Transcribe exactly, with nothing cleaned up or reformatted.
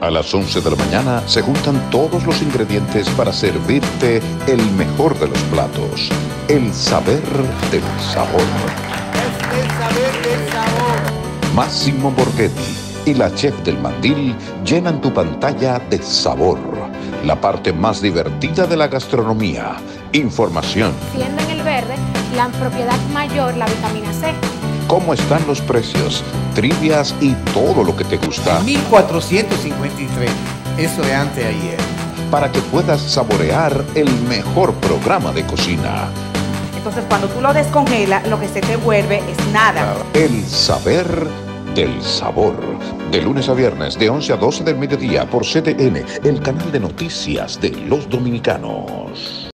A las once de la mañana se juntan todos los ingredientes para servirte el mejor de los platos. El saber del sabor. Es el saber del sabor. Máximo Borghetti y la chef del Mandil llenan tu pantalla de sabor. La parte más divertida de la gastronomía. Información. Siendo en el verde la propiedad mayor, la vitamina C. ¿Cómo están los precios? Trivias y todo lo que te gusta. mil cuatrocientos cincuenta y tres. Eso de anteayer. Para que puedas saborear el mejor programa de cocina. Entonces, cuando tú lo descongelas, lo que se te vuelve es nada. El saber del sabor. De lunes a viernes, de once a doce del mediodía, por C T N, el canal de noticias de los dominicanos.